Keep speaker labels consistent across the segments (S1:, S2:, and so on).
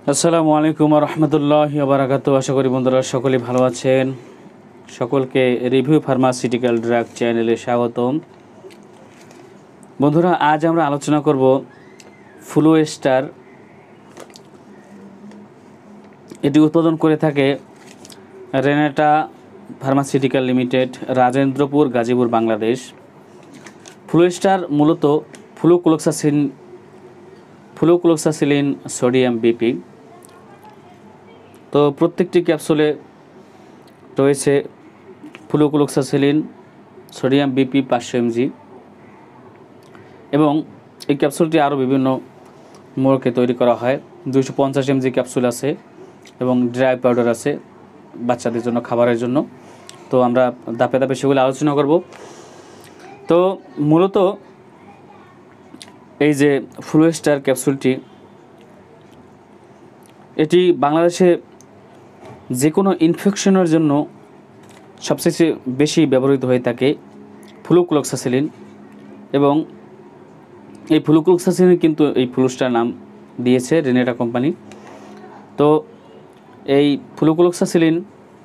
S1: আসসালামু আলাইকুম ওয়া রাহমাতুল্লাহি ওয়া বারাকাতুহু। আশা করি বন্ধুরা সকলেই ভালো আছেন। সকলকে রিভিউ ফার্মাসিউটিক্যাল ড্রাগ চ্যানেলে স্বাগতম। বন্ধুরা, আজ আমরা আলোচনা করব ফ্লুস্টার। এটি উৎপাদন করে থাকে Renata pharmaceutical limited, Rajendrapur, Gazipur, Bangladesh. Flustar মূলত ফ্লুক্লোক্সাসিলিন সোডিয়াম বিপি। তো প্রত্যেকটি ক্যাপসুলে রয়েছে ফ্লুক্লোক্সাসিলিন সোডিয়াম বিপি 500 mg এবং এই ক্যাপসুলটি আরও বিভিন্ন মোড়কে তৈরি করা হয়। 250 mg ক্যাপসুল আছে এবং ড্রাই পাউডার আছে বাচ্চাদের জন্য, খাবারের জন্য। তো আমরা ধাপে ধাপে সেগুলো আলোচনা করব। তো মূলত এই যে ফ্লুস্টার ক্যাপসুলটি, এটি বাংলাদেশে যে কোনো ইনফেকশনের জন্য সবচেয়ে বেশি ব্যবহৃত হয়ে থাকে ফ্লুক্লোক্সাসিলিন। এবং এই ফ্লুক্লোক্সাসিলিন কিন্তু এই ফ্লুস্টার নাম দিয়েছে রেনেটা কোম্পানি। তো এই ফ্লুক্লোক্সাসিলিন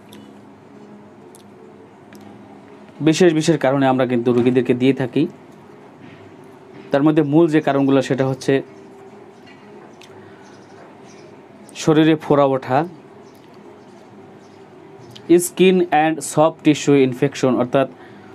S1: বিশেষ বিশেষ কারণে আমরা কিন্তু রোগীদেরকে দিয়ে থাকি। তার মধ্যে মূল যে কারণগুলো সেটা হচ্ছে শরীরে ফোড়া ওঠা, skin and soft tissue infection অর্থাৎ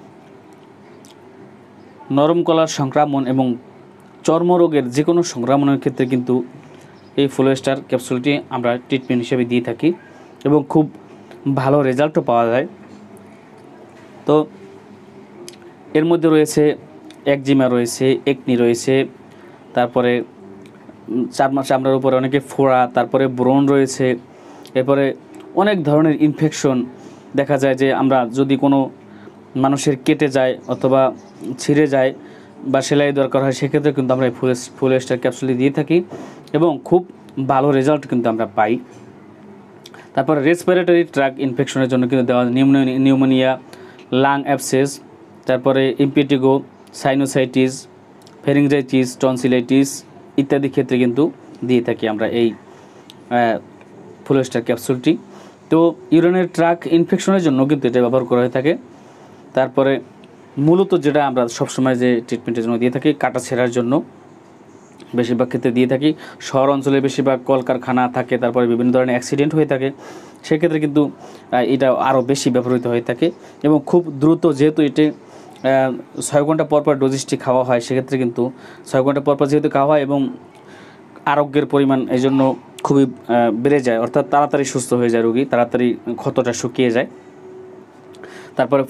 S1: নরম কলার সংক্রমণ এবং চর্মরোগের যে কোনো সংক্রমণের ক্ষেত্রে কিন্তু এই ফ্লুস্টার ক্যাপসুলটি আমরা ট্রিটমেন্ট হিসেবে দিয়ে থাকি এবং খুব ভালো রেজাল্টও পাওয়া যায়। তো এর মধ্যে রয়েছে একজিমা রয়েছে, একনি রয়েছে, তারপরে চামড়ার উপরে অনেকে ফোড়া, তারপরে ব্রণ রয়েছে, এরপরে অনেক ধরনের ইনফেকশন দেখা যায় যে আমরা যদি কোনো মানুষের কেটে যায় অথবা ছিঁড়ে যায় বা সেলাই দরকার হয়, সেক্ষেত্রে কিন্তু আমরা এই ফ্লুস্টার ক্যাপসুলটি দিয়ে থাকি এবং খুব ভালো রেজাল্ট কিন্তু আমরা পাই। তারপরে রেসপিরেটরি ট্র্যাক্ট ইনফেকশনের জন্য কিন্তু দেওয়া নিউমোনিয়া, লাং অ্যাবসেস, তারপরে ইম্পেটিগো, সাইনোসাইটিস, ফেরিঞ্জাইটিস, টনসিলাইটিস ইত্যাদি ক্ষেত্রে কিন্তু দিয়ে থাকি আমরা এই ফ্লুস্টার ক্যাপসুলটি। তো ইউরিনের ট্র্যাক্ট ইনফেকশনের জন্য কিন্তু এটা ব্যবহার করা হয়ে থাকে। তারপরে মূলত যেটা আমরা সবসময় যে ট্রিটমেন্টের জন্য দিয়ে থাকি, কাটা ছেঁড়ার জন্য বেশিরভাগ ক্ষেত্রে দিয়ে থাকি। শহর অঞ্চলে বেশিরভাগ কলকারখানা থাকে, তারপরে বিভিন্ন ধরনের অ্যাক্সিডেন্ট হয়ে থাকে, সেক্ষেত্রে কিন্তু এটা আরও বেশি ব্যবহৃত হয়ে থাকে এবং খুব দ্রুত, যেহেতু এটি 6 ঘন্টা পরপর ডোজেসটি খাওয়া হয়, সেক্ষেত্রে কিন্তু 6 ঘন্টা পরপর যেহেতু খাওয়া হয় এবং আরোগ্যের পরিমাণ এই জন্য খুবই বেড়ে যায়, অর্থাৎ তাড়াতাড়ি সুস্থ হয়ে যায় রোগী, তাড়াতাড়ি ক্ষতটা শুকিয়ে যায়। তারপরে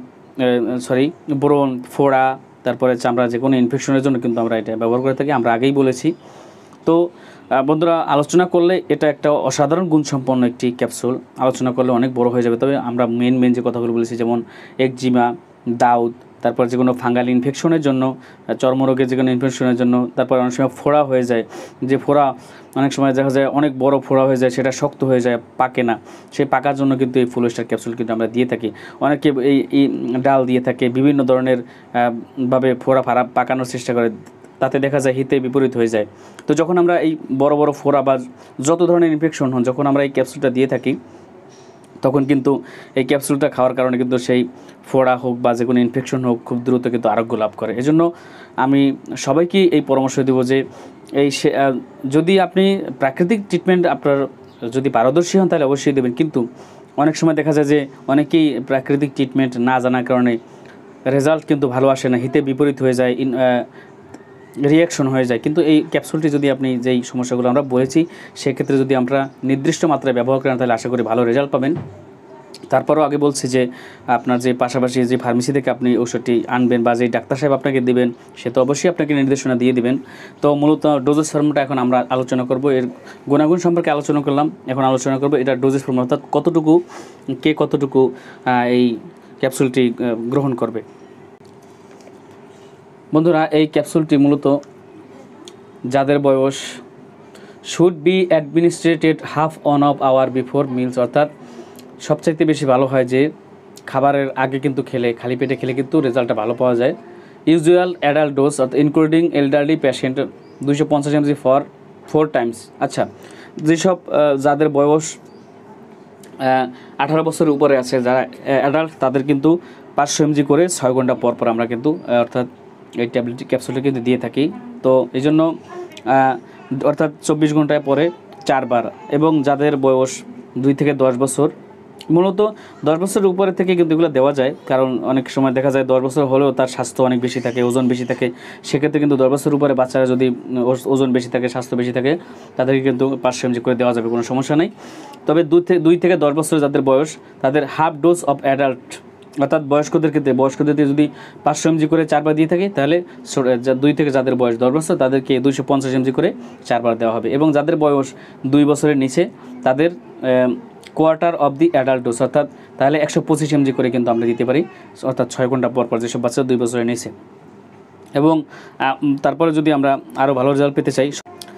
S1: ব্রণ, ফোড়া, তারপরে চামড়া যে কোনো ইনফেকশনের জন্য কিন্তু আমরা এটা ব্যবহার করে থাকি, আমরা আগেই বলেছি। তো বন্ধুরা, আলোচনা করলে এটা একটা অসাধারণ গুণসম্পন্ন একটি ক্যাপসুল, আলোচনা করলে অনেক বড় হয়ে যাবে। তবে আমরা মেন যে কথাগুলো বলেছি, যেমন একজিমা, দাউদ, তারপর যে কোনো ফাঙ্গাল ইনফেকশনের জন্য, চর্মরোগের যে কোনো ইনফেকশনের জন্য, তারপর অনেক সময় ফোড়া হয়ে যায়, যে ফোড়া অনেক সময় দেখা যায় অনেক বড় ফোড়া হয়ে যায়, সেটা শক্ত হয়ে যায়, পাকে না, সেই পাকার জন্য কিন্তু এই ফ্লুস্টার ক্যাপসুল কিন্তু আমরা দিয়ে থাকি। অনেকে এই ডাল দিয়ে থাকে, বিভিন্ন ধরনের ভাবে ফোড়া পাকানোর চেষ্টা করে, তাতে দেখা যায় হিতে বিপরীত হয়ে যায়। তো যখন আমরা এই বড় বড় ফোড়া বা যত ধরনের ইনফেকশন হন, যখন আমরা এই ক্যাপসুলটা দিয়ে থাকি, তখন কিন্তু এই ক্যাপসুলটা খাওয়ার কারণে কিন্তু সেই ফোড়া হোক বা যে কোনো ইনফেকশন হোক, খুব দ্রুত কিন্তু আরোগ্য লাভ করে। এজন্য আমি সবাইকেই এই পরামর্শ দেব যে যদি আপনি প্রাকৃতিক ট্রিটমেন্ট আপনার যদি পারদর্শী হন, তাহলে অবশ্যই দেবেন। কিন্তু অনেক সময় দেখা যায় যে অনেকেই প্রাকৃতিক ট্রিটমেন্ট না জানার কারণে রেজাল্ট কিন্তু ভালো আসে না, হিতে বিপরীত হয়ে যায়, রিয়াকশন হয়ে যায়। কিন্তু এই ক্যাপসুলটি যদি আপনি যেই সমস্যাগুলো আমরা বলেছি, সেক্ষেত্রে যদি আমরা নির্দিষ্ট মাত্রায় ব্যবহার করেন, তাহলে আশা করি ভালো রেজাল্ট পাবেন। তারপরও আগে বলছি যে আপনার যে পাশাপাশি যে ফার্মেসি থেকে আপনি ওষুধটি আনবেন বা যেই ডাক্তার সাহেব আপনাকে দেবেন, সে তো অবশ্যই আপনাকে নির্দেশনা দিয়ে দিবেন। তো মূলত ডোজেস ফর্মটা এখন আমরা আলোচনা করব। এর গুণাগুণ সম্পর্কে আলোচনা করলাম, এখন আলোচনা করব এটা ডোজেস ফর্ম, অর্থাৎ কতটুকু এই ক্যাপসুলটি গ্রহণ করবে। বন্ধুরা, এই ক্যাপসুলটি মূলত যাদের বয়স should be administered half on of hour before meals, অর্থাৎ সবচাইতে বেশি ভালো হয় যে খাবারের আগে কিন্তু খালি পেটে খেলে কিন্তু রেজাল্টটা ভালো পাওয়া যায়। ইউজুয়াল অ্যাডাল্ট ডোজ অর্থাৎ including elderly patient 250 mg for 4 times. আচ্ছা, যেসব যাদের বয়স 18 বছরের উপরে আছে, যারা অ্যাডাল্ট, তাদের কিন্তু 500 mg করে 6 ঘন্টা পর পর আমরা কিন্তু অর্থাৎ এই ট্যাবলেট ক্যাপসুলটা কিন্তু দিয়ে থাকি। তো এই জন্য অর্থাৎ 24 ঘন্টায় পরে 4 বার, এবং যাদের বয়স 2 থেকে 10 বছর, মূলত 10 বছরের উপরে থেকে কিন্তু এগুলো দেওয়া যায়, কারণ অনেক সময় দেখা যায় 10 বছর হলেও তার স্বাস্থ্য অনেক বেশি থাকে, ওজন বেশি থাকে। সেক্ষেত্রে কিন্তু 10 বছরের উপরে বাচ্চারা যদি ওজন বেশি থাকে, স্বাস্থ্য বেশি থাকে, তাদেরকে কিন্তু 500 mg করে দেওয়া যাবে, কোনো সমস্যা নেই। তবে 2 থেকে 10 বছর যাদের বয়স, তাদের হাফ ডোজ অফ অ্যাডাল্ট, অর্থাৎ বয়স্কদের ক্ষেত্রে যদি 500 mg করে 4 বার দিয়ে থাকে, তাহলে 2 থেকে যাদের বয়স 10 বছর তাদেরকে 250 mg করে 4 বার দেওয়া হবে। এবং যাদের বয়স 2 বছরের নিচে, তাদের quarter of the adult dose, অর্থাৎ তাহলে 125 mg করে কিন্তু আমরা দিতে পারি, অর্থাৎ 6 ঘন্টা পর পর, যেসব বাচ্চা 2 বছরের নিচে। এবং তারপরে যদি আমরা আরও ভালো রেজাল্ট পেতে চাই,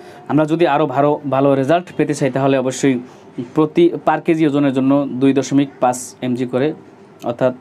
S1: ভালো রেজাল্ট পেতে চাই, তাহলে অবশ্যই পার কেজি ওজনের জন্য 2.5 mg করে, অর্থাৎ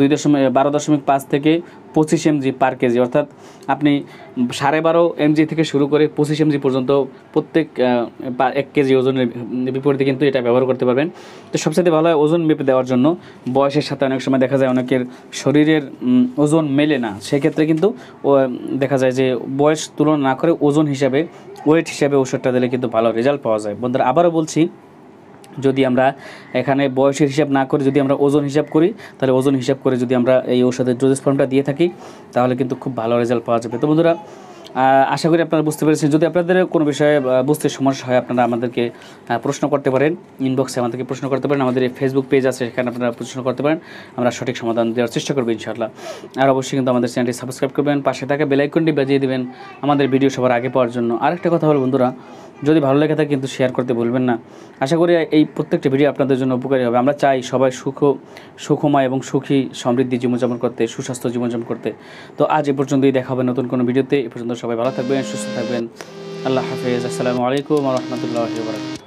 S1: 12.5 থেকে 25 mg পার কেজি, অর্থাৎ আপনি 12.5 mg থেকে শুরু করে 25 mg পর্যন্ত প্রত্যেক 1 কেজি ওজনের বিপরীতে কিন্তু এটা ব্যবহার করতে পারবেন। তো সবচেয়ে ভালো হয় ওজন মেপে দেওয়ার জন্য। বয়সের সাথে অনেক সময় দেখা যায় অনেকের শরীরের ওজন মেলে না, সেক্ষেত্রে কিন্তু দেখা যায় যে বয়স তুলনা না করে ওজন হিসাবে, ওয়েট হিসাবে ওষুধটা দিলে কিন্তু ভালো রেজাল্ট পাওয়া যায়। বন্ধুরা, আবারও বলছি, যদি আমরা এখানে বয়সের হিসাব না করে যদি আমরা ওজন হিসাব করি, তাহলে ওজন হিসাব করে যদি আমরা এই ওষুধের ডোজেস ফর্মটা দিয়ে থাকি, তাহলে কিন্তু খুব ভালো রেজাল্ট পাওয়া যাবে। তো বন্ধুরা, আশা করি আপনারা বুঝতে পেরেছেন। যদি আপনাদের কোনো বিষয়ে বুঝতে সমস্যা হয়, আপনারা আমাদেরকে প্রশ্ন করতে পারেন, ইনবক্সে আমাদেরকে প্রশ্ন করতে পারেন। আমাদের ফেসবুক পেজ আছে, সেখানে আপনারা প্রশ্ন করতে পারেন, আমরা সঠিক সমাধান দেওয়ার চেষ্টা করবো ইনশাআল্লাহ। আর অবশ্যই কিন্তু আমাদের চ্যানেলটি সাবস্ক্রাইব করবেন, পাশে থাকা বেল আইকনটি বাজিয়ে দেবেন আমাদের ভিডিও সবার আগে পাওয়ার জন্য। আরেকটা কথা হলো বন্ধুরা, যদি ভালো লেগে থাকে কিন্তু শেয়ার করতে ভুলবেন না। আশা করি এই প্রত্যেকটা ভিডিও আপনাদের জন্য উপকারী হবে। আমরা চাই সবাই সুখময় এবং সুখী সমৃদ্ধি জীবনযাপন করতে, সুস্বাস্থ্য জীবনযাপন করতে। তো আজ এ পর্যন্তই, দেখা হবে নতুন কোনো ভিডিওতে। এ পর্যন্ত সবাই ভালো থাকবেন, সুস্থ থাকবেন। আল্লাহ হাফেজ। আসসালামু আলাইকুম ওয়া রাহমাতুল্লাহি ওয়া বারাকাতুহু।